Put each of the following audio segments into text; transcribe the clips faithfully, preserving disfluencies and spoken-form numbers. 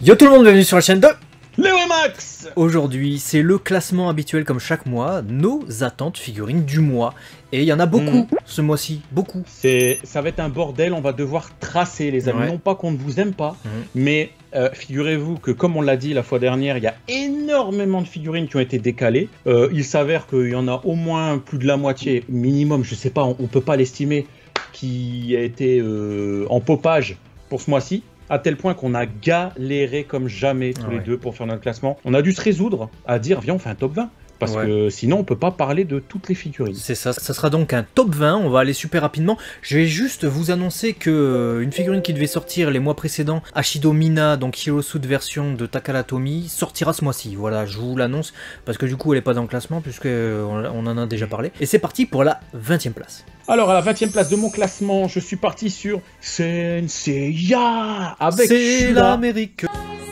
Yo tout le monde, bienvenue sur la chaîne de Léo et Max. Aujourd'hui, c'est le classement habituel comme chaque mois, nos attentes figurines du mois. Et il y en a beaucoup mmh. ce mois-ci, beaucoup. C'est, ça va être un bordel, on va devoir tracer les amis. Ouais. Non pas qu'on ne vous aime pas, mmh. mais euh, figurez-vous que comme on l'a dit la fois dernière, il y a énormément de figurines qui ont été décalées. Euh, il s'avère qu'il y en a au moins plus de la moitié, minimum, je sais pas, on ne peut pas l'estimer, qui a été euh, en popage pour ce mois-ci. À tel point qu'on a galéré comme jamais tous ah ouais. les deux pour faire notre classement. On a dû se résoudre à dire viens on fait un top vingt. Parce ouais. que sinon on peut pas parler de toutes les figurines. C'est ça, ça sera donc un top vingt, on va aller super rapidement. Je vais juste vous annoncer que euh, une figurine qui devait sortir les mois précédents, Ashido Mina, donc Hirosuit version de Takara Tomy, sortira ce mois-ci. Voilà, je vous l'annonce parce que du coup elle est pas dans le classement puisque euh, on en a déjà parlé. Et c'est parti pour la vingtième place. Alors à la vingtième place de mon classement, je suis parti sur Senseiya avec C'est l'Amérique.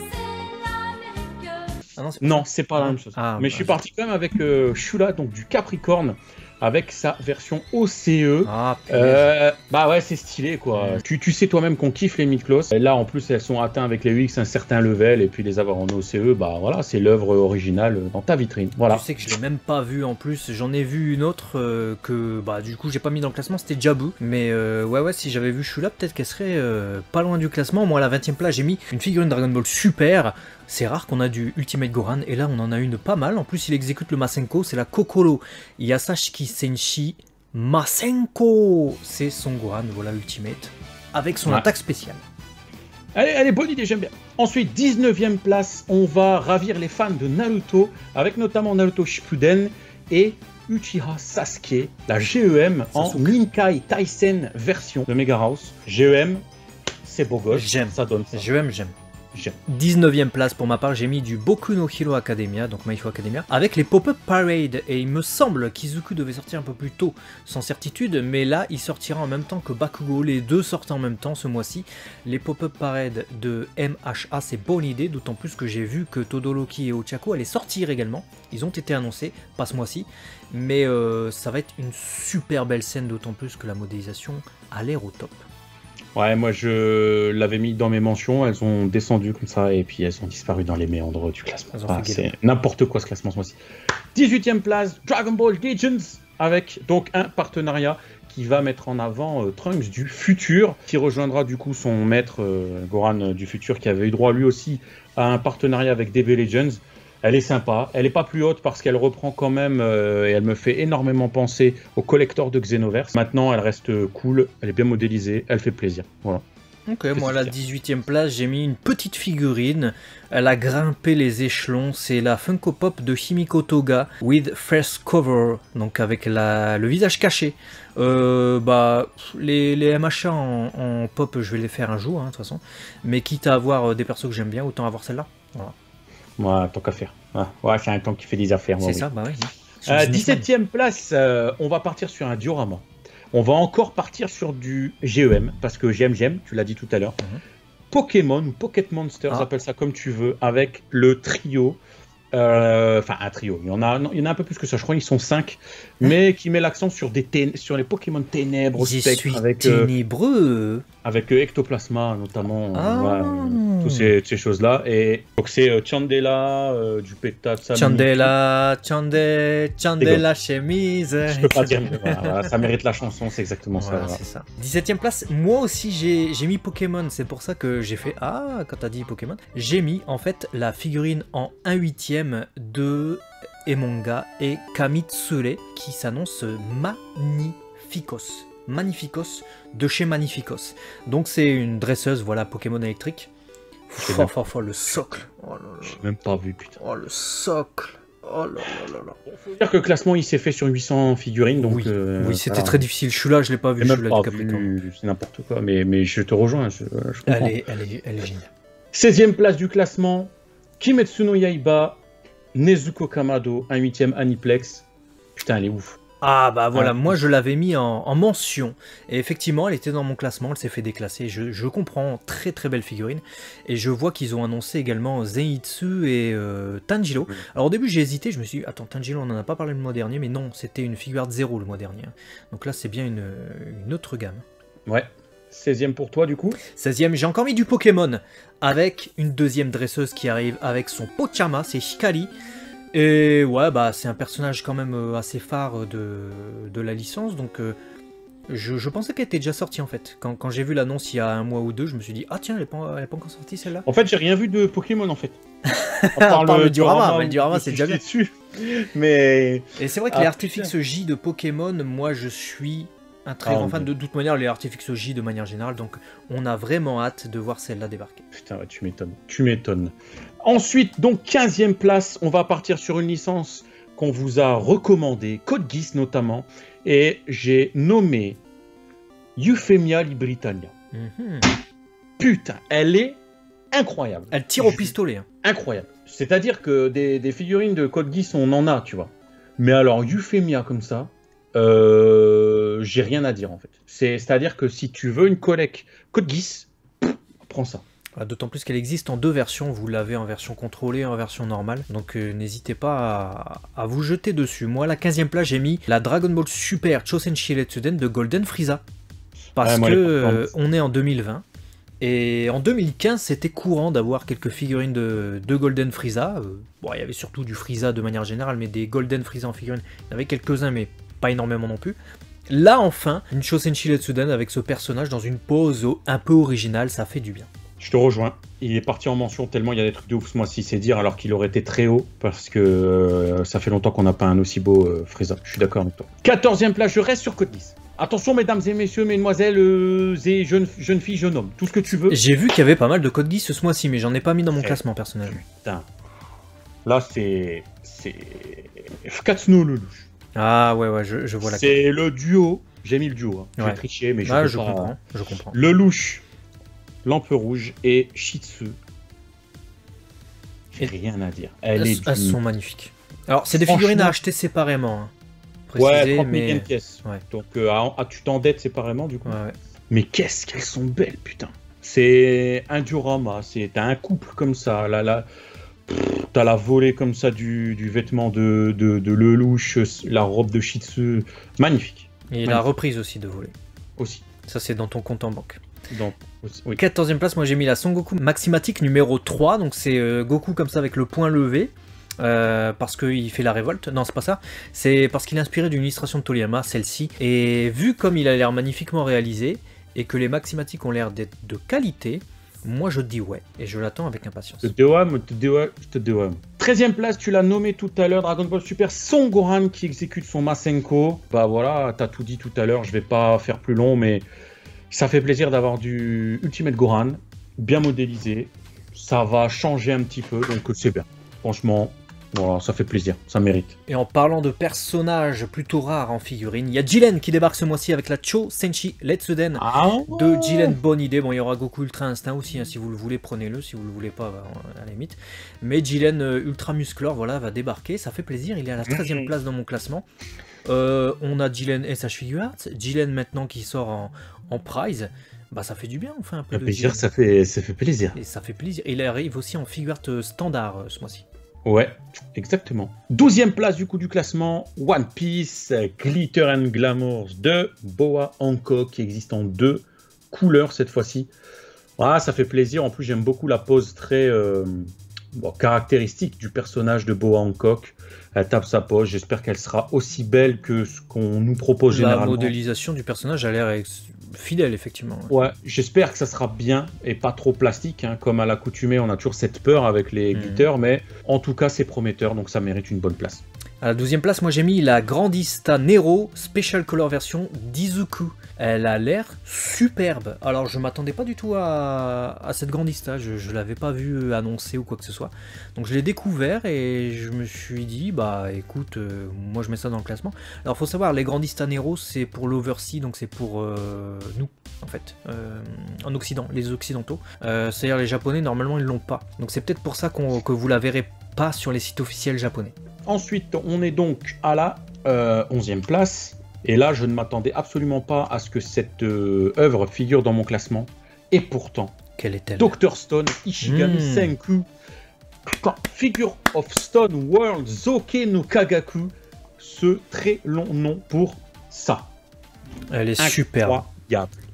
Ah non, c'est pas, pas la même chose. Ah, mais bah, je suis parti quand même avec euh, Shula, donc du Capricorne, avec sa version O C E. Ah, euh, bah ouais, c'est stylé quoi. Mmh. Tu, tu sais toi-même qu'on kiffe les Miklos. Et là, en plus, elles sont atteintes avec les U X un certain level, et puis les avoir en O C E, bah voilà, c'est l'œuvre originale dans ta vitrine. Voilà. Tu sais que je l'ai même pas vu en plus. J'en ai vu une autre euh, que, bah du coup, j'ai pas mis dans le classement, c'était Jabu. Mais euh, ouais, ouais, si j'avais vu Shula, peut-être qu'elle serait euh, pas loin du classement. Moi, à la vingtième place, j'ai mis une figurine Dragon Ball Super. C'est rare qu'on a du Ultimate Goran, et là on en a une pas mal. En plus il exécute le Masenko, c'est la Kokoro Yasashiki Senshi Masenko. C'est son Goran, voilà Ultimate, avec son ouais. attaque spéciale. Allez, allez, bonne idée, j'aime bien. Ensuite, dix-neuvième place, on va ravir les fans de Naruto, avec notamment Naruto Shippuden et Uchiha Sasuke, la G E M en Ninkai Taisen version de Mega House. G E M, c'est beau gosse, j'aime ça donne ça. G E M, j'aime. dix-neuvième place pour ma part, j'ai mis du Boku no Hero Academia, donc My Hero Academia, avec les Pop-Up Parade, et il me semble qu'Izuku devait sortir un peu plus tôt, sans certitude, mais là il sortira en même temps que Bakugo, les deux sortent en même temps ce mois-ci. Les Pop-Up Parade de M H A, c'est bonne idée, d'autant plus que j'ai vu que Todoroki et Ochako allaient sortir également, ils ont été annoncés, pas ce mois-ci, mais euh, ça va être une super belle scène, d'autant plus que la modélisation a l'air au top. Ouais, moi je l'avais mis dans mes mentions, elles ont descendu comme ça et puis elles ont disparu dans les méandres du classement. Ah, c'est n'importe quoi ce classement ce mois-ci. dix-huitième place, Dragon Ball Legends, avec donc un partenariat qui va mettre en avant euh, Trunks du futur, qui rejoindra du coup son maître euh, Goran du futur, qui avait eu droit lui aussi à un partenariat avec D B Legends. Elle est sympa, elle n'est pas plus haute parce qu'elle reprend quand même euh, et elle me fait énormément penser au collector de Xenoverse. Maintenant, elle reste cool, elle est bien modélisée, elle fait plaisir. Voilà. Ok, moi à la dix-huitième place, j'ai mis une petite figurine. Elle a grimpé les échelons. C'est la Funko Pop de Himiko Toga with face cover, donc avec la, le visage caché. Euh, bah, les, les M H A en, en pop, je vais les faire un jour, hein, de toute façon. Mais quitte à avoir des persos que j'aime bien, autant avoir celle-là. Voilà. Ouais, tant qu'à faire. Ouais, ouais c'est un temps qui fait des affaires. C'est oui. ça, bah oui. Euh, dix-septième place, euh, on va partir sur un diorama. On va encore partir sur du G E M, parce que j'aime, j'aime, tu l'as dit tout à l'heure. Mm-hmm. Pokémon ou Pocket Monsters, ah. appelle ça comme tu veux, avec le trio. Enfin, euh, un trio. Il y, en a, non, il y en a un peu plus que ça, je crois qu'ils sont cinq, hein? Mais qui met l'accent sur, des sur les Pokémon ténèbres, je spectre, suis avec, ténébreux. Euh, avec euh, Ectoplasma, notamment. Ah. Ouais, toutes ces, ces choses-là. Et donc, c'est euh, Chandela, euh, du Péta, Chandela, Chandela, Chandela chemise. Je peux pas dire, mais voilà, voilà, ça mérite la chanson, c'est exactement voilà, ça. C'est ça. dix-septième place, moi aussi j'ai mis Pokémon, c'est pour ça que j'ai fait ah quand t'as dit Pokémon. J'ai mis en fait la figurine en un huitième de Emonga et Kamitsure qui s'annonce magnificos. Magnificos de chez Magnificos. Donc c'est une dresseuse, voilà, Pokémon électrique. Fort, fort, fort, le socle. Oh là là. J'ai même pas vu, putain. Oh, le socle. Oh là là là là. Faut dire que le classement il s'est fait sur huit cents figurines, donc oui, euh, oui c'était voilà. Très difficile. Je suis là, je l'ai pas vu. Je même pas vu, c'est n'importe quoi, mais, mais je te rejoins. Je, je comprends. Elle est, elle est, elle est géniale. seizième place du classement, Kimetsu no Yaiba, Nezuko Kamado, un huitième Aniplex. Putain, elle est ouf. Ah bah voilà, ah, moi je l'avais mis en, en mention, et effectivement elle était dans mon classement, elle s'est fait déclasser, je, je comprends, très très belle figurine, et je vois qu'ils ont annoncé également Zenitsu et euh, Tanjiro. Mmh. Alors au début j'ai hésité, je me suis dit, attends, Tanjiro on en a pas parlé le mois dernier, mais non, c'était une figure de zéro le mois dernier, donc là c'est bien une, une autre gamme. Ouais, seizième pour toi, du coup. seizième, j'ai encore mis du Pokémon, avec une deuxième dresseuse qui arrive avec son Pochama, c'est Hikari. Et ouais, bah c'est un personnage quand même euh, assez phare de, de la licence, donc euh, je, je pensais qu'elle était déjà sortie en fait. Quand, quand j'ai vu l'annonce il y a un mois ou deux, je me suis dit, ah tiens, elle n'est pas, elle est pas encore sortie celle-là. En fait, j'ai rien vu de Pokémon en fait. À part le, le diorama, mais le diorama c'est déjà bien. Dessus. Mais... Et c'est vrai que ah, les artefixes J de Pokémon, moi je suis un très ah, grand fan de toute manière, les artefixes J de manière générale, donc on a vraiment hâte de voir celle-là débarquer. Putain, ouais, tu m'étonnes, tu m'étonnes. Ensuite, donc quinzième place, on va partir sur une licence qu'on vous a recommandée, Code Geass notamment, et j'ai nommé Euphemia Libritania. Mm-hmm. Putain, elle est incroyable. Elle tire au pistolet. Hein. Incroyable. C'est-à-dire que des, des figurines de Code Geass, on en a, tu vois. Mais alors, Euphemia comme ça, euh, j'ai rien à dire en fait. C'est-à-dire que si tu veux une collecte Code Geass, pff, prends ça. D'autant plus qu'elle existe en deux versions, vous l'avez en version contrôlée et en version normale, donc euh, n'hésitez pas à, à vous jeter dessus. Moi, à la quinzième place, j'ai mis la Dragon Ball Super Chosenshi Retsuden de Golden Frieza. Parce ouais, moi, que euh, on est en deux mille vingt, et en deux mille quinze, c'était courant d'avoir quelques figurines de, de Golden Frieza. Euh, bon, il y avait surtout du Frieza de manière générale, mais des Golden Frieza en figurines, il y en avait quelques-uns, mais pas énormément non plus. Là, enfin, une Chosenshi Retsuden avec ce personnage dans une pose un peu originale, ça fait du bien. Je te rejoins. Il est parti en mention tellement il y a des trucs de ouf ce mois-ci, c'est dire, alors qu'il aurait été très haut, parce que euh, ça fait longtemps qu'on n'a pas un aussi beau euh, Frieza. Je suis d'accord avec toi. quatorzième place, je reste sur Code Geass. Attention, mesdames et messieurs, mesdemoiselles euh, et jeunes, jeunes filles, jeunes hommes, tout ce que tu veux. J'ai vu qu'il y avait pas mal de Code Geass ce mois-ci, mais j'en ai pas mis dans mon hey, classement personnel. Putain. Là, c'est... c'est... Fukatsuno Lelouch. Ah ouais, ouais, je, je vois la C'est le duo. J'ai mis le duo. Hein. Ouais. J'ai triché, mais je, ah, je pas... comprends. Je comprends. Lelouch, Lampe Rouge et Shih Tzu. J'ai rien à dire. Elles, est elles sont magnifiques. Alors, c'est des figurines à acheter séparément. Hein. Précisé, ouais, trente mais... pièces. Ouais. Donc, euh, ah, tu t'endettes séparément, du coup. Ouais, ouais. Mais qu'est-ce qu'elles sont belles, putain. C'est un diorama. T'as un couple comme ça. Là, là. T'as la volée comme ça du, du vêtement de, de, de Lelouch, la robe de Shih Tzu. Magnifique. Et magnifique. La reprise aussi de volée. Aussi. Ça, c'est dans ton compte en banque. Donc, oui. quatorzième place, moi j'ai mis la Son Goku Maximatic numéro trois, donc c'est euh, Goku comme ça avec le poing levé, euh, parce qu'il fait la révolte, non c'est pas ça, c'est parce qu'il est inspiré d'une illustration de Toriyama, celle-ci, et vu comme il a l'air magnifiquement réalisé, et que les Maximatiques ont l'air d'être de qualité, moi je dis ouais, et je l'attends avec impatience. treizième place, tu l'as nommé tout à l'heure, Dragon Ball Super, Son Gohan qui exécute son Masenko, bah voilà, t'as tout dit tout à l'heure, je vais pas faire plus long, mais... Ça fait plaisir d'avoir du Ultimate Gohan, bien modélisé. Ça va changer un petit peu, donc c'est bien. Franchement, voilà, ça fait plaisir, ça mérite. Et en parlant de personnages plutôt rares en figurine, il y a Jiren qui débarque ce mois-ci avec la Chosenshi Retsuden ah ouais. de Jiren. Bonne idée. Bon, il y aura Goku Ultra Instinct aussi, hein, si vous le voulez, prenez-le. Si vous le voulez pas, bah, à la limite. Mais Jiren euh, Ultra Musclor, voilà, va débarquer. Ça fait plaisir. Il est à la treizième place dans mon classement. Euh, on a Jiren S H Figure Arts. Jiren maintenant qui sort en, en prize. Bah ça fait du bien, on fait un peu de plaisir, ça fait, ça fait plaisir. Et ça fait plaisir. Et il arrive aussi en figure art standard euh, ce mois-ci. Ouais, exactement. douzième place du coup du classement, One Piece Glitter and Glamour de Boa Hancock, qui existe en deux couleurs cette fois-ci. Ah, ça fait plaisir. En plus, j'aime beaucoup la pose très euh, bon, caractéristique du personnage de Boa Hancock. Elle tape sa pose. J'espère qu'elle sera aussi belle que ce qu'on nous propose la généralement. La modélisation du personnage a l'air ex... fidèle, effectivement. Ouais, ouais, j'espère que ça sera bien et pas trop plastique. Hein. Comme à l'accoutumée, on a toujours cette peur avec les mmh. glitters, mais en tout cas, c'est prometteur, donc ça mérite une bonne place. À la douzième place, moi j'ai mis la Grandista Nero Special Color version d'Izuku. Elle a l'air superbe. Alors je m'attendais pas du tout à, à cette Grandista, je, je l'avais pas vu annoncer ou quoi que ce soit. Donc je l'ai découvert et je me suis dit, bah écoute, euh, moi je mets ça dans le classement. Alors faut savoir, les Grandista Nero c'est pour l'Overseas, donc c'est pour euh, nous en fait, euh, en Occident, les Occidentaux. Euh, C'est-à-dire les Japonais, normalement ils l'ont pas. Donc c'est peut-être pour ça qu'on, que vous la verrez pas sur les sites officiels japonais. Ensuite, on est donc à la euh, onzième place. Et là, je ne m'attendais absolument pas à ce que cette euh, œuvre figure dans mon classement. Et pourtant, quelle est-elle? docteur Stone, Ishigami mmh. Senku, Figure of Stone World Zoke no Kagaku. Ce très long nom pour ça. Elle est superbe. Incroyable.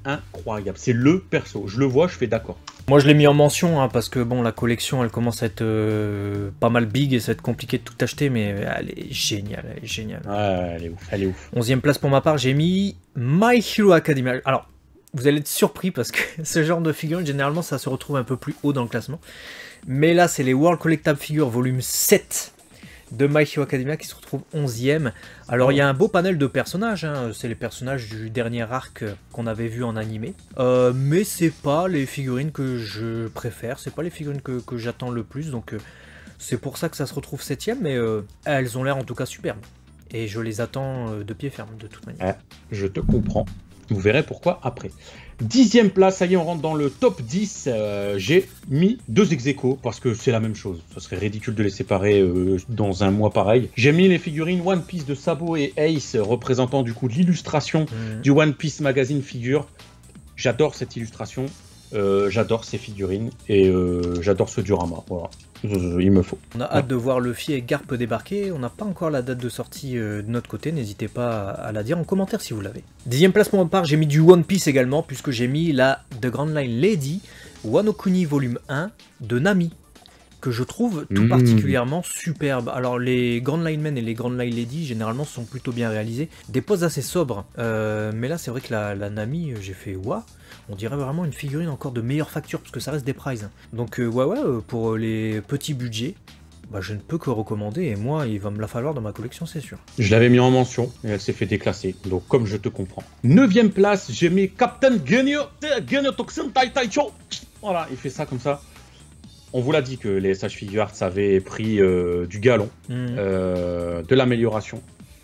incroyable. C'est le perso. Je le vois, je fais d'accord. Moi je l'ai mis en mention hein, parce que bon la collection elle commence à être euh, pas mal big et ça va être compliqué de tout acheter mais elle est géniale, elle est géniale. Ouais, elle est ouf, elle est ouf. onzième place pour ma part, j'ai mis My Hero Academia. Alors vous allez être surpris parce que ce genre de figurines généralement ça se retrouve un peu plus haut dans le classement. Mais là c'est les World Collectable Figures volume sept de My Hero Academia qui se retrouve onzième. Alors il y a un beau panel de personnages, hein. C'est les personnages du dernier arc qu'on avait vu en animé. Euh, mais c'est pas les figurines que je préfère, c'est pas les figurines que, que j'attends le plus, donc euh, c'est pour ça que ça se retrouve septième, mais euh, elles ont l'air en tout cas superbes. Et je les attends euh, de pied ferme de toute manière. Ouais, je te comprends. Vous verrez pourquoi après. Dixième place, ça y est, on rentre dans le top dix. Euh, j'ai mis deux ex-aequo parce que c'est la même chose. Ce serait ridicule de les séparer euh, dans un mois pareil. J'ai mis les figurines One Piece de Sabo et Ace, représentant du coup l'illustration mmh. du One Piece Magazine Figure. J'adore cette illustration, euh, j'adore ces figurines et euh, j'adore ce diorama. Voilà. Il me faut. On a hâte de voir Luffy et Garp débarquer. On n'a pas encore la date de sortie euh, de notre côté. N'hésitez pas à la dire en commentaire si vous l'avez. Dixième place pour ma part, j'ai mis du One Piece également, puisque j'ai mis la The Grand Line Lady Wano Kuni volume un de Nami, que je trouve tout mmh. particulièrement superbe. Alors les Grand Line Men et les Grand Line Lady généralement sont plutôt bien réalisés. Des poses assez sobres. Euh, mais là c'est vrai que la, la Nami, j'ai fait waouh. On dirait vraiment une figurine encore de meilleure facture, parce que ça reste des prizes. Donc euh, ouais ouais, pour les petits budgets, bah, je ne peux que recommander, et moi il va me la falloir dans ma collection c'est sûr. Je l'avais mis en mention, et elle s'est fait déclasser, donc comme je te comprends. Neuvième place, j'ai mis Captain Genyo, Genyo Toxin Tai Taicho. Voilà, il fait ça comme ça. On vous l'a dit que les S H Figure Arts avaient pris euh, du galon, mmh. euh, de l'amélioration.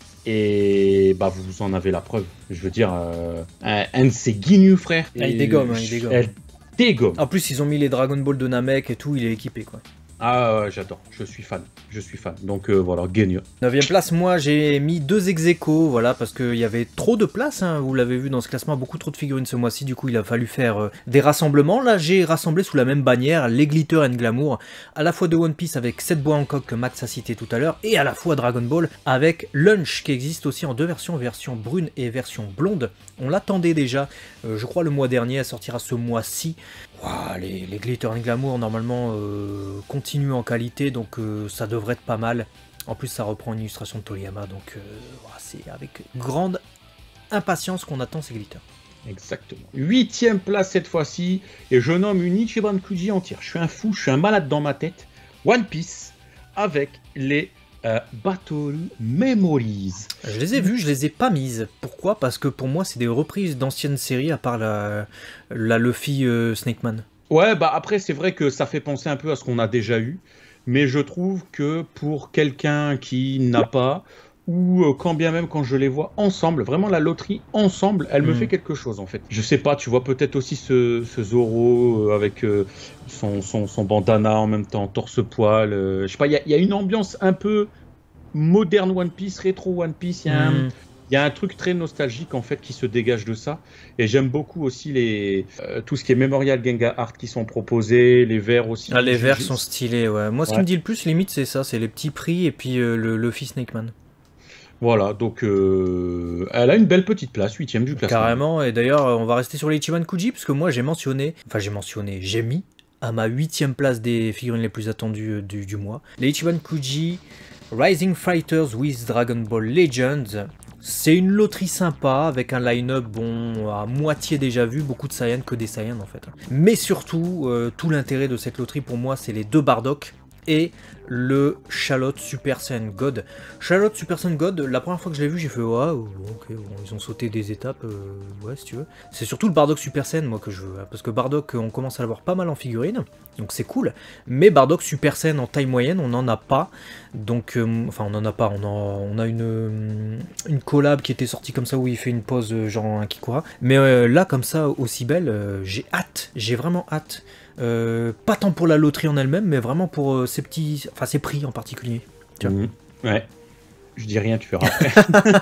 Et bah vous en avez la preuve. Je veux dire, euh, un, un de ces guignus frères. Ah, il dégomme, hein, il dégomme. Elle dégomme. En plus, ils ont mis les Dragon Ball de Namek et tout, il est équipé quoi. Ah ouais, j'adore, je suis fan, je suis fan. Donc euh, voilà, Genyo. Neuvième place, moi j'ai mis deux ex-aequo, voilà, parce qu'il y avait trop de place, hein, vous l'avez vu dans ce classement, beaucoup trop de figurines ce mois-ci, du coup il a fallu faire euh, des rassemblements. Là j'ai rassemblé sous la même bannière les Glitter and Glamour, à la fois de One Piece avec Seth Bois Hancock que Max a cité tout à l'heure, et à la fois Dragon Ball avec Lunch, qui existe aussi en deux versions, version brune et version blonde. On l'attendait déjà, euh, je crois le mois dernier, elle sortira ce mois-ci. Wow, les, les Glitter and Glamour normalement euh, continuent en qualité, donc euh, ça devrait être pas mal. En plus ça reprend une illustration de Toriyama, donc euh, wow, c'est avec grande impatience qu'on attend ces glitters. Exactement. Huitième place cette fois-ci, et je nomme une Ichiban Kuji entière. Je suis un fou, je suis un malade dans ma tête. One Piece avec les euh, Battle Memories. Je les ai vues, je les ai pas mises. Pourquoi? Parce que pour moi c'est des reprises d'anciennes séries à part la, la Luffy euh, Snake Man. Ouais, bah après c'est vrai que ça fait penser un peu à ce qu'on a déjà eu, mais je trouve que pour quelqu'un qui n'a pas, ou euh, quand bien même quand je les vois ensemble, vraiment la loterie ensemble, elle mmh. me fait quelque chose en fait. Je sais pas, tu vois peut-être aussi ce, ce Zoro euh, avec euh, son, son, son bandana en même temps, torse-poil, euh, je sais pas, il y, y a une ambiance un peu moderne One Piece, rétro One Piece, il y a un... Il y a un truc très nostalgique en fait qui se dégage de ça, et j'aime beaucoup aussi les euh, tout ce qui est Memorial Genga Art qui sont proposés, les verres aussi. Ah, les verres sont stylés, ouais. Moi ce ouais. qui me dit le plus limite c'est ça, c'est les petits prix et puis euh, le Luffy Snake Man. Voilà, donc euh, elle a une belle petite place, huitième du classement. Carrément, et d'ailleurs on va rester sur les Ichiban Kuji, parce que moi j'ai mentionné, enfin j'ai mentionné, j'ai mis à ma huitième place des figurines les plus attendues du, du mois, les Ichiban Kuji Rising Fighters with Dragon Ball Legends. C'est une loterie sympa, avec un line-up bon, à moitié déjà vu, beaucoup de Saiyans, que des Saiyans en fait. Mais surtout, euh, tout l'intérêt de cette loterie pour moi, c'est les deux Bardock et le Charlotte Super Saiyan God. Charlotte Super Saiyan God, la première fois que je l'ai vu, j'ai fait waouh, ok, bon, ils ont sauté des étapes, euh, ouais, si tu veux. C'est surtout le Bardock Super Saiyan, moi, que je veux, hein, parce que Bardock, on commence à l'avoir pas mal en figurine, donc c'est cool. Mais Bardock Super Saiyan en taille moyenne, on n'en a pas, donc, euh, enfin, on n'en a pas, on a, on a une, une collab qui était sortie comme ça, où il fait une pose genre un Kikura. Mais euh, là, comme ça, aussi belle, euh, j'ai hâte, j'ai vraiment hâte. Euh, pas tant pour la loterie en elle-même, mais vraiment pour euh, ces petits, enfin ces prix en particulier. Tu vois. Mmh. Ouais. Je dis rien, tu verras après.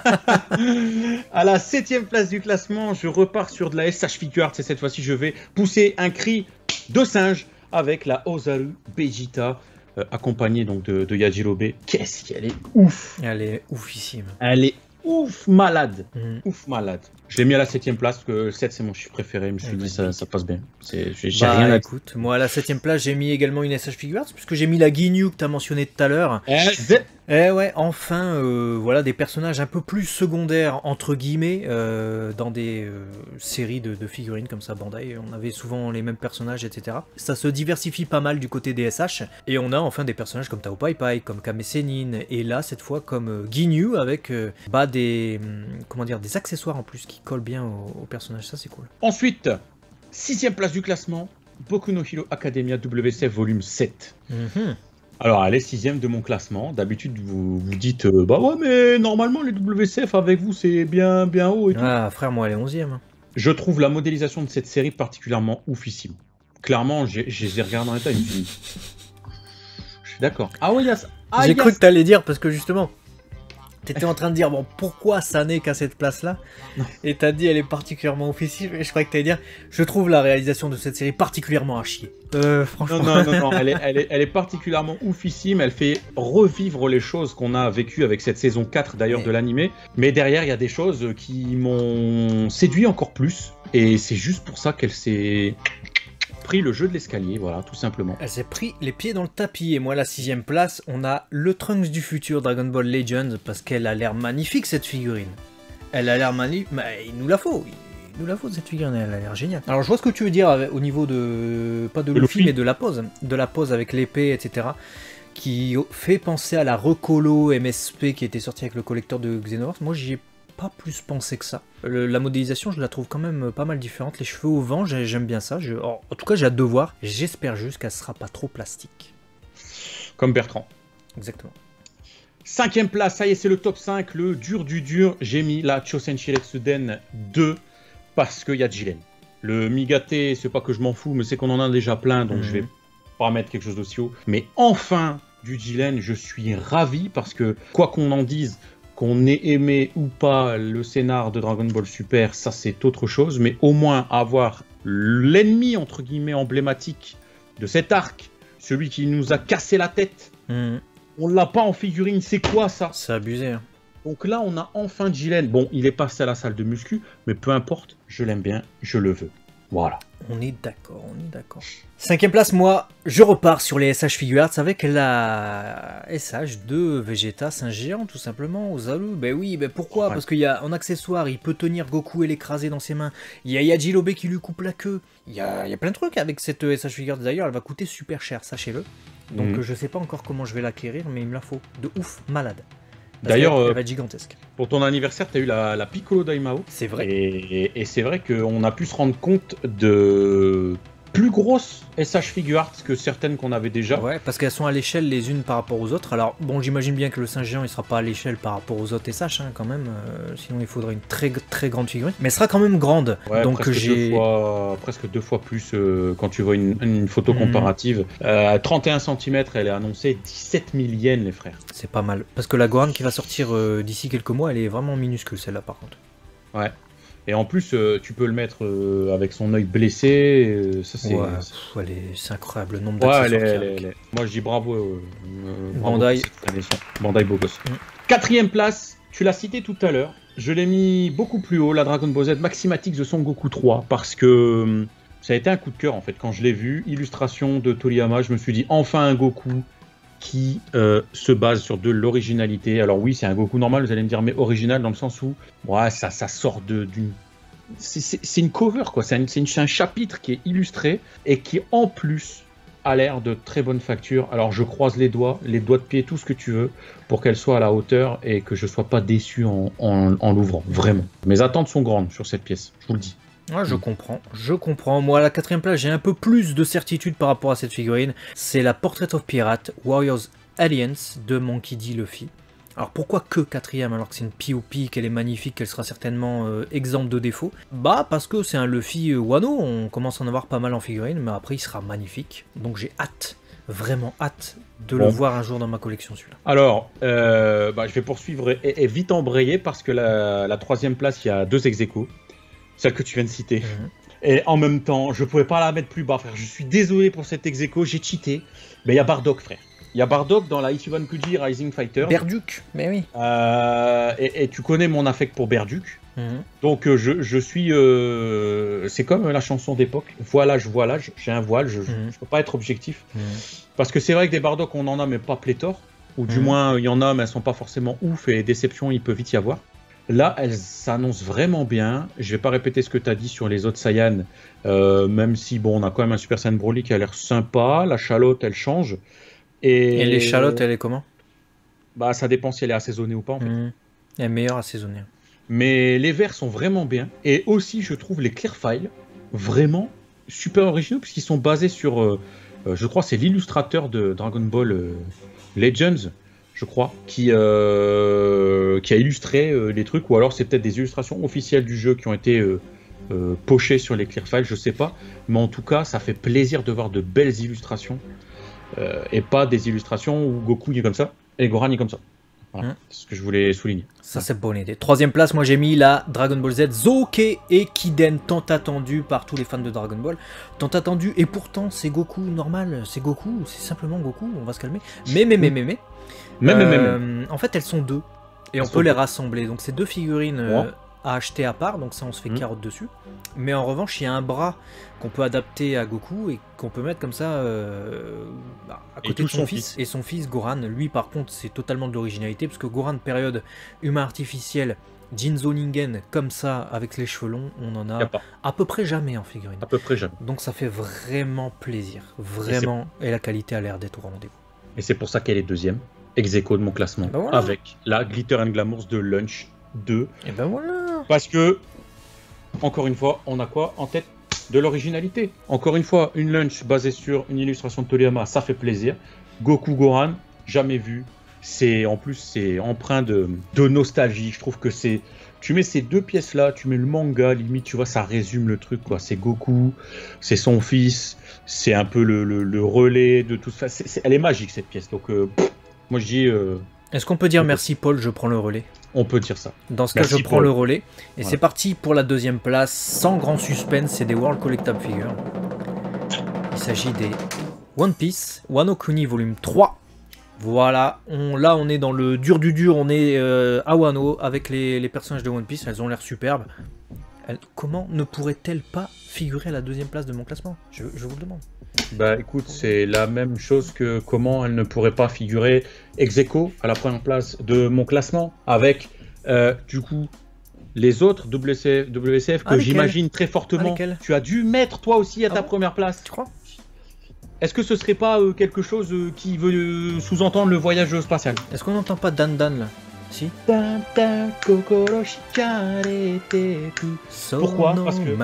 À la septième place du classement, je repars sur de la S H Figure Arts, et cette fois-ci, je vais pousser un cri de singe avec la Ozaru Vegeta, euh, accompagnée donc de, de Yajirobe. Qu'est-ce qu'elle est ouf! Elle est oufissime. Elle est ouf malade. Mm. Ouf malade. Je l'ai mis à la septième place parce que le sept c'est mon chiffre préféré. Je me suis dit ça, ça passe bien. J'ai bah, rien à écoute, moi à la septième place j'ai mis également une S H Figuarts puisque j'ai mis la Ginyu que tu as mentionné tout à l'heure. Eh ouais, enfin, euh, voilà des personnages un peu plus secondaires entre guillemets euh, dans des euh, séries de, de figurines comme ça Bandai. On avait souvent les mêmes personnages, et cetera. Ça se diversifie pas mal du côté des S H et on a enfin des personnages comme Tao Pai Pai, comme Kame Sennin et là cette fois comme euh, Ginyu avec euh, bah des hum, comment dire des accessoires en plus qui collent bien au, au personnage. Ça c'est cool. Ensuite, sixième place du classement, Boku no Hero Academia W C F volume sept. Mm-hmm. Alors, elle est sixième de mon classement. D'habitude, vous vous dites, euh, bah ouais, mais normalement, les W C F avec vous, c'est bien, bien haut et tout. Ah, frère, moi, elle est onzième. Je trouve la modélisation de cette série particulièrement oufissime. Clairement, je les ai regardés en état, il me dit. Je suis d'accord. Ah oui, il y a ça. Ah, j'ai cru que t'allais dire, parce que justement, t'étais en train de dire, bon, pourquoi ça n'est qu'à cette place-là? Et t'as dit, elle est particulièrement oufissime. Et je croyais que t'allais dire, je trouve la réalisation de cette série particulièrement à chier. Euh, franchement. Non, non, non, non. Elle, est, elle, est, elle est particulièrement oufissime. Elle fait revivre les choses qu'on a vécues avec cette saison quatre d'ailleurs de l'animé. Mais derrière, il y a des choses qui m'ont séduit encore plus. Et c'est juste pour ça qu'elle s'est pris le jeu de l'escalier, voilà, tout simplement. Elle s'est pris les pieds dans le tapis. Et moi, la sixième place, on a le Trunks du futur Dragon Ball Legends, parce qu'elle a l'air magnifique, cette figurine. Elle a l'air magnifique, mais il nous la faut. Il nous la faut, cette figurine, elle a l'air géniale. Alors, je vois ce que tu veux dire avec, au niveau de... pas de Luffy, Luffy, mais de la pose. De la pose avec l'épée, et cetera. Qui fait penser à la Recolo M S P qui était sortie avec le collecteur de Xenoverse. Moi, j'y ai pas plus pensé que ça. Le, la modélisation, je la trouve quand même pas mal différente. Les cheveux au vent, j'aime bien ça. Je, en tout cas, j'ai hâte de voir. J'espère juste qu'elle sera pas trop plastique. Comme Bertrand. Exactement. Cinquième place, ça y est, c'est le top cinq, le dur du dur. J'ai mis la Chosen Shiretsuden deux parce qu'il y a Jiren. Le Migate, c'est pas que je m'en fous, mais c'est qu'on en a déjà plein, donc mmh. je vais pas mettre quelque chose d'aussi haut. Mais enfin, du Jiren, je suis ravi parce que, quoi qu'on en dise, qu'on ait aimé ou pas le scénar de Dragon Ball Super, ça c'est autre chose, mais au moins avoir l'ennemi entre guillemets emblématique de cet arc, celui qui nous a cassé la tête, mmh. on l'a pas en figurine, c'est quoi ça? C'est abusé. Hein. Donc là on a enfin Jiren, bon il est passé à la salle de muscu, mais peu importe, je l'aime bien, je le veux. Voilà. On est d'accord, on est d'accord. Cinquième place, moi, je repars sur les S H Figuarts avec la S H de Vegeta, c'est un géant tout simplement, Ozaru. Ben oui, ben pourquoi? Ouais. Parce qu'il y a en accessoire, il peut tenir Goku et l'écraser dans ses mains. Il y a Yajirobe qui lui coupe la queue. Il y a, il y a plein de trucs avec cette S H Figuarts. D'ailleurs, elle va coûter super cher, sachez-le. Donc mmh. je sais pas encore comment je vais l'acquérir, mais il me la faut. De ouf, malade. D'ailleurs, elle va être gigantesque. Pour ton anniversaire, tu as eu la, la Piccolo Daimao. C'est vrai. Et, et, et c'est vrai qu'on a pu se rendre compte de plus grosses S H Figuarts que certaines qu'on avait déjà. Ouais, parce qu'elles sont à l'échelle les unes par rapport aux autres. Alors, bon, j'imagine bien que le Saint-Géant, il sera pas à l'échelle par rapport aux autres S H, hein, quand même. Euh, sinon, il faudrait une très, très grande figurine. Mais elle sera quand même grande. Ouais, donc presque, deux fois, presque deux fois plus euh, quand tu vois une, une photo mmh. comparative. Euh, trente et un centimètres, elle est annoncée dix-sept mille yens, les frères. C'est pas mal. Parce que la Gohan qui va sortir euh, d'ici quelques mois, elle est vraiment minuscule, celle-là, par contre. Ouais. Et en plus, euh, tu peux le mettre euh, avec son œil blessé. Euh, ça, c'est ouais, c'est incroyable le nombre ouais, d'accessoires. Moi, je dis bravo. Euh, bravo Bandai. Bandai beau gosse. Mm. Quatrième place, tu l'as cité tout à l'heure. Je l'ai mis beaucoup plus haut, la Dragon Ball Z Maximatix de Son Goku trois, parce que ça a été un coup de cœur en fait. Quand je l'ai vu, illustration de Toriyama, je me suis dit enfin un Goku qui euh, se base sur de l'originalité. Alors oui, c'est un Goku normal, vous allez me dire, mais original dans le sens où ouais, ça, ça sort d'une... C'est une cover, quoi. C'est un, un chapitre qui est illustré et qui, en plus, a l'air de très bonne facture. Alors je croise les doigts, les doigts de pied, tout ce que tu veux, pour qu'elle soit à la hauteur et que je sois pas déçu en, en, en l'ouvrant, vraiment. Mes attentes sont grandes sur cette pièce, je vous le dis. Ouais, je comprends, je comprends. Moi, à la quatrième place, j'ai un peu plus de certitude par rapport à cette figurine. C'est la Portrait of Pirate Warriors Alliance de Monkey D. Luffy. Alors pourquoi que quatrième alors que c'est une P O P, qu'elle est magnifique, qu'elle sera certainement euh, exempte de défauts? Bah parce que c'est un Luffy euh, Wano, on commence à en avoir pas mal en figurine, mais après il sera magnifique. Donc j'ai hâte, vraiment hâte de bon. le voir un jour dans ma collection celui-là. Alors, euh, bah, je vais poursuivre et, et vite embrayer parce que la, la troisième place, il y a deux ex-aequo. Celle que tu viens de citer. Mmh. Et en même temps, je pouvais pas la mettre plus bas, frère. Je suis désolé pour cet ex-aequo, j'ai cheaté. Mais il y a Bardock, frère. Il y a Bardock dans la Ichiban Kuji Rising Fighter. Berduc, mais oui. Euh, et, et tu connais mon affect pour Berduc. Mmh. Donc euh, je, je suis... Euh, c'est comme la chanson d'époque. Voilage, voilage. J'ai un voile, je ne mmh. peux pas être objectif. Mmh. Parce que c'est vrai que des Bardock, on en a, mais pas pléthore. Ou du mmh. moins, il y en a, mais elles sont pas forcément ouf. Et déception, il peut vite y avoir. Là, elles s'annoncent vraiment bien. Je vais pas répéter ce que tu as dit sur les autres Saiyan. Euh, même si, bon, on a quand même un Super Saiyan Broly qui a l'air sympa. La Chalotte, elle change. Et, et les Chalottes, elle est comment? Bah, ça dépend si elle est assaisonnée ou pas, en fait. Mmh. Elle est meilleure assaisonnée. Mais les verts sont vraiment bien. Et aussi, je trouve les Clear Files vraiment super originaux, puisqu'ils sont basés sur, euh, euh, je crois, c'est l'illustrateur de Dragon Ball euh, Legends, je crois, qui, euh, qui a illustré euh, les trucs, ou alors c'est peut-être des illustrations officielles du jeu qui ont été euh, euh, pochées sur les Clear Files, je sais pas. Mais en tout cas, ça fait plaisir de voir de belles illustrations, euh, et pas des illustrations où Goku est comme ça, et Gohan est comme ça. Voilà, mmh. c'est ce que je voulais souligner. Ça, c'est bonne idée. Troisième place, moi j'ai mis la Dragon Ball Z Zouke et Kiden, tant attendu par tous les fans de Dragon Ball. Tant attendu, et pourtant c'est Goku normal, c'est Goku, c'est simplement Goku, on va se calmer. Mais, mais, mais, mais, mais. Même, euh, même, même. En fait, elles sont deux, et elles on peut les deux. rassembler. Donc, c'est deux figurines ouais. euh, à acheter à part, donc ça, on se fait mmh. carotte dessus. Mais en revanche, il y a un bras qu'on peut adapter à Goku et qu'on peut mettre comme ça euh, bah, à côté de son, son fils. fils. Et son fils, Goran, lui, par contre, c'est totalement de l'originalité, parce que Goran, période humain artificiel, Jinzo Ningen, comme ça, avec les cheveux longs, on en a, a à peu près jamais en figurine. À peu près jamais. Donc, ça fait vraiment plaisir. Vraiment. Et, et la qualité a l'air d'être au rendez-vous. Et c'est pour ça qu'elle est deuxième. Ex-aequo de mon classement, ben voilà. Avec la Glitter and Glamours de Lunch deux. Et ben voilà. Parce que, encore une fois, on a quoi en tête? De l'originalité. Encore une fois, une Lunch basée sur une illustration de Toriyama, ça fait plaisir. Goku Gohan, jamais vu. C'est en plus, c'est empreint de, de nostalgie. Je trouve que c'est... Tu mets ces deux pièces-là, tu mets le manga, limite, tu vois, ça résume le truc, quoi. C'est Goku, c'est son fils, c'est un peu le, le, le relais de tout ça. C'est, c'est, elle est magique, cette pièce. Donc, euh, pff, moi, je dis... Euh, Est-ce qu'on peut dire merci, Paul, je prends le relais? On peut dire ça. Dans ce cas, merci je prends Paul. le relais. Et voilà. C'est parti pour la deuxième place, sans grand suspense, c'est des World Collectable Figures. Il s'agit des One Piece, Wano Kuni volume trois. Voilà, on, là on est dans le dur du dur, on est euh, à Wano avec les, les personnages de One Piece, elles ont l'air superbes. Elles, comment ne pourraient-elles pas figurer à la deuxième place de mon classement? je, je vous le demande. Bah écoute, c'est la même chose que comment elles ne pourraient pas figurer ex-aequo à la première place de mon classement, avec euh, du coup les autres W C F, W C F que ah, j'imagine très fortement. Ah, tu as dû mettre toi aussi à ta ah, première place. Tu crois? Est-ce que ce serait pas euh, quelque chose euh, qui veut euh, sous-entendre le voyage spatial? Est-ce qu'on n'entend pas Dan Dan là? Si. Pourquoi? Parce que...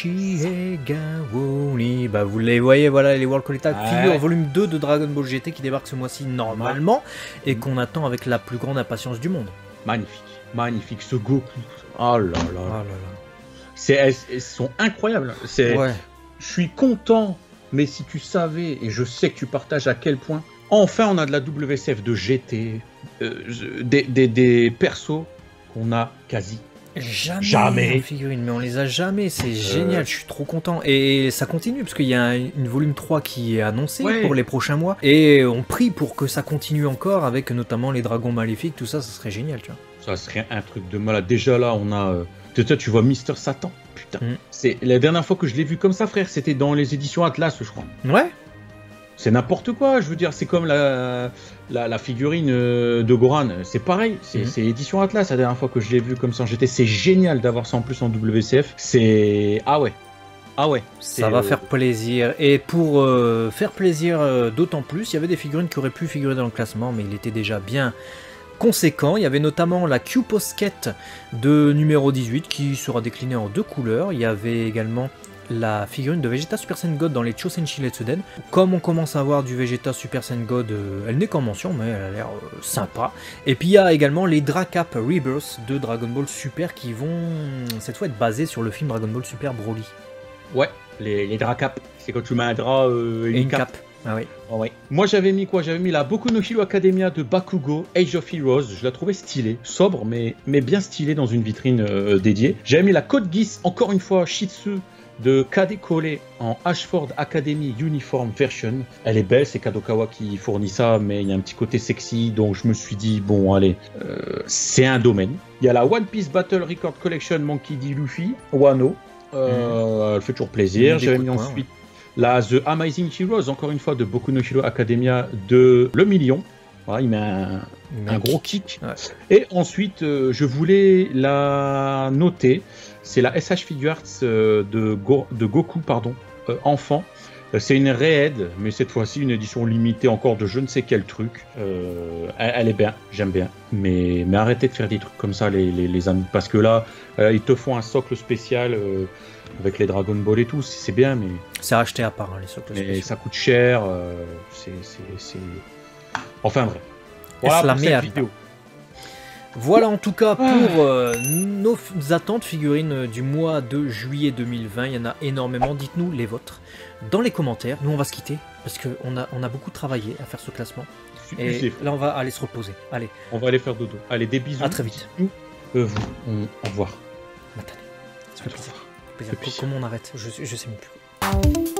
Bah vous les voyez, voilà les World Collectable Figures ouais. volume deux de Dragon Ball G T qui débarque ce mois-ci normalement ouais. et qu'on attend avec la plus grande impatience du monde. Magnifique, magnifique ce Goku. Oh là là. Oh là, là. C'est, elles, elles sont incroyables. C'est, ouais. Je suis content, mais si tu savais, et je sais que tu partages à quel point, enfin on a de la W C F de G T, euh, des, des, des persos qu'on a quasi jamais, jamais. figurines, mais on les a jamais, c'est euh... génial, je suis trop content. Et ça continue, parce qu'il y a une volume trois qui est annoncée ouais. pour les prochains mois, et on prie pour que ça continue encore, avec notamment les dragons maléfiques, tout ça, ça serait génial, tu vois. Ça serait un truc de malade. Déjà là, on a... Euh... Tu vois Mister Satan, putain. Mm. C'est la dernière fois que je l'ai vu comme ça, frère, c'était dans les éditions Atlas, je crois. Ouais. C'est n'importe quoi, je veux dire, c'est comme la, la, la figurine de Goran, c'est pareil, c'est, mmh. c'est édition Atlas la dernière fois que je l'ai vu comme ça en G T, c'est génial d'avoir ça en plus en W C F, c'est... Ah ouais, ah ouais. Ça va euh... faire plaisir, et pour euh, faire plaisir euh, d'autant plus, il y avait des figurines qui auraient pu figurer dans le classement, mais il était déjà bien conséquent. Il y avait notamment la Q-Posket de numéro dix-huit qui sera déclinée en deux couleurs, il y avait également... la figurine de Vegeta Super Saiyan God dans les Chosen Shiretsuden. Comme on commence à avoir du Vegeta Super Saiyan God, euh, elle n'est qu'en mention, mais elle a l'air euh, sympa. Et puis il y a également les Dracap Rebirth de Dragon Ball Super qui vont cette fois être basés sur le film Dragon Ball Super Broly. Ouais, les, les Dracap, c'est quand tu mets un drap euh, et, et une cape. cape. Ah oui. Oh ouais. Moi j'avais mis quoi? J'avais mis la Boku no Hero Academia de Bakugo, Age of Heroes. Je la trouvais stylée, sobre, mais, mais bien stylée dans une vitrine euh, dédiée. J'avais mis la Code Geass, encore une fois, Shih Tzu, de Kadekole en Ashford Academy Uniform Version. Elle est belle, c'est Kadokawa qui fournit ça, mais il y a un petit côté sexy, donc je me suis dit, bon, allez, euh, c'est un domaine. Il y a la One Piece Battle Record Collection Monkey D. Luffy, Wano. Euh, mmh. Elle fait toujours plaisir. J'avais mis ensuite ouais. la The Amazing Heroes, encore une fois, de Boku no Hero Academia de Le Million. Voilà, il met un, il met un, un gros kick. kick. Ouais. Et ensuite, euh, je voulais la noter. C'est la S H Figure Arts euh, de, Go, de Goku, pardon, euh, enfant. Euh, c'est une réaide, mais cette fois-ci une édition limitée encore de je ne sais quel truc. Euh, elle, elle est bien, j'aime bien. Mais, mais arrêtez de faire des trucs comme ça, les, les, les amis. Parce que là, euh, ils te font un socle spécial euh, avec les Dragon Ball et tout. C'est bien, mais. C'est racheté à part, hein, les socles spéciaux. Mais ça coûte cher. Euh, c'est. Enfin bref. Voilà pour cette vidéo. Voilà en tout cas pour euh, nos attentes figurines du mois de juillet deux mille vingt. Il y en a énormément. Dites-nous les vôtres dans les commentaires. Nous on va se quitter parce qu'on a, on a beaucoup travaillé à faire ce classement. Et là on va aller se reposer. Allez. On va aller faire dodo. Allez, des bisous. À très vite. Nous, euh, vous, on, au revoir. Matane. Ça fait plaisir. Comment on arrête? Je, je sais même plus.